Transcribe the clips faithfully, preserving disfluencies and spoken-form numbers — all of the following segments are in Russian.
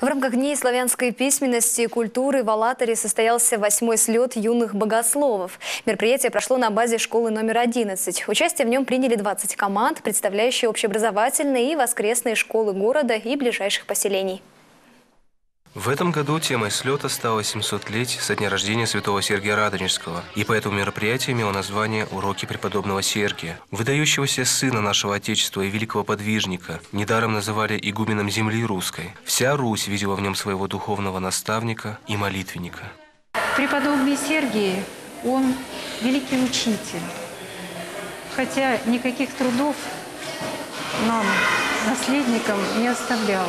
В рамках Дней славянской письменности и культуры в Алатыре состоялся восьмой слет юных богословов. Мероприятие прошло на базе школы номер одиннадцать. Участие в нем приняли двадцать команд, представляющие общеобразовательные и воскресные школы города и ближайших поселений. В этом году темой слета стало семисотлетие со дня рождения святого Сергия Радонежского, и поэтому мероприятие имело название «Уроки преподобного Сергия». Выдающегося сына нашего Отечества и великого подвижника недаром называли игуменом земли русской. Вся Русь видела в нем своего духовного наставника и молитвенника. Преподобный Сергий, он великий учитель, хотя никаких трудов нам, наследникам, не оставлял.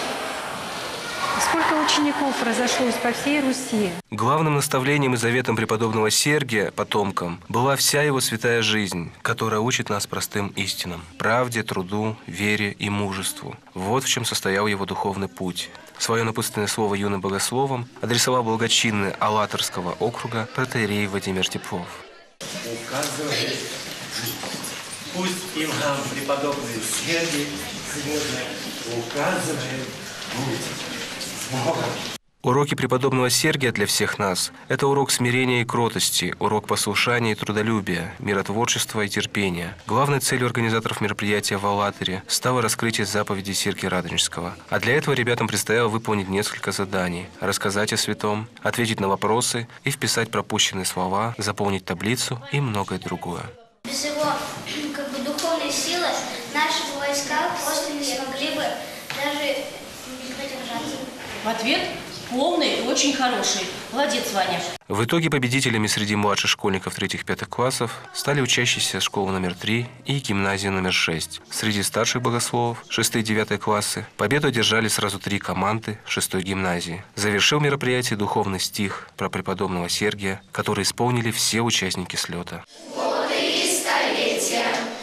Сколько учеников разошлось по всей Руси. Главным наставлением и заветом преподобного Сергия потомкам была вся его святая жизнь, которая учит нас простым истинам – правде, труду, вере и мужеству. Вот в чем состоял его духовный путь. Свое напутственное слово юным богословам адресовал благочинный Алатырского округа протоиерей Владимир Теплов. Указывает, пусть им нам преподобный Сергий сегодня указывает путь. Уроки преподобного Сергия для всех нас – это урок смирения и кротости, урок послушания и трудолюбия, миротворчества и терпения. Главной целью организаторов мероприятия в Алатыре стало раскрытие заповеди Сергия Радонежского. А для этого ребятам предстояло выполнить несколько заданий – рассказать о святом, ответить на вопросы и вписать пропущенные слова, заполнить таблицу и многое другое. Без его как бы, духовной силы наши войска просто не смогли бы даже продержаться. Ответ полный и очень хороший. Молодец, Ваня. В итоге победителями среди младших школьников третьих-пятых классов стали учащиеся школы номер три и гимназии номер шесть. Среди старших богословов шестой-девятый классы победу одержали сразу три команды шестой гимназии. Завершил мероприятие духовный стих про преподобного Сергия, который исполнили все участники слета. Вот и столетия.